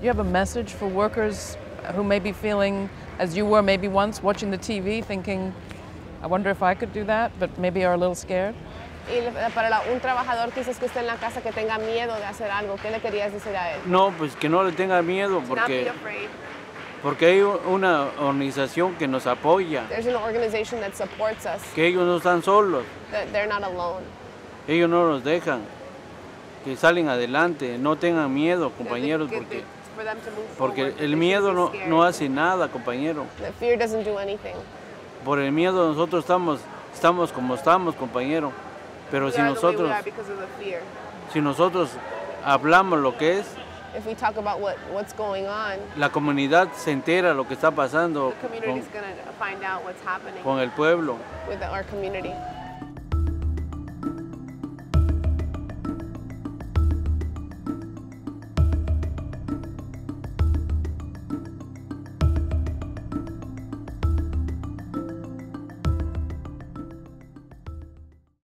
You have a message for workers who may be feeling, as you were maybe once, watching the TV, thinking, I wonder if I could do that, but maybe are a little scared? Y para un trabajador quizás que esté en la casa que tenga miedo de hacer algo, ¿qué le querías decir a él? No, pues que no le tenga miedo porque hay una organización que nos apoya. There's an organization that supports us. Que ellos no están solos. They're not alone. Ellos no nos dejan. Que salen adelante, no tengan miedo, compañeros, porque el miedo no hace nada, compañero. The fear doesn't do anything. Por el miedo nosotros estamos como estamos, compañero. Pero si nosotros hablamos lo que es, if we talk about what's going on, la comunidad se entera lo que está pasando the community is going to find out what's happening con el pueblo. With our community.